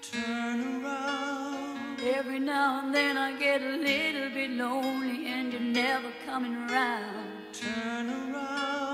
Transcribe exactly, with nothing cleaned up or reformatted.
turn around. Every now and then I get a little bit lonely and you're never coming around. Turn around.